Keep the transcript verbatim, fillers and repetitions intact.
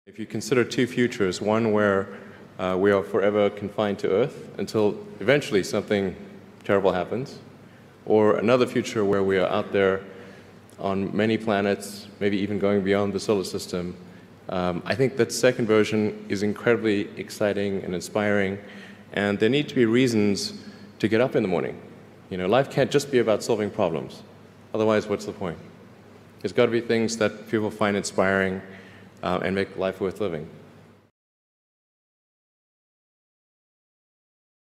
If you consider two futures, one where uh, we are forever confined to Earth until eventually something terrible happens, or another future where we are out there on many planets, maybe even going beyond the solar system, um, I think that second version is incredibly exciting and inspiring, and there need to be reasons to get up in the morning. You know, life can't just be about solving problems. Otherwise, what's the point? There's got to be things that people find inspiring uh, and make life worth living.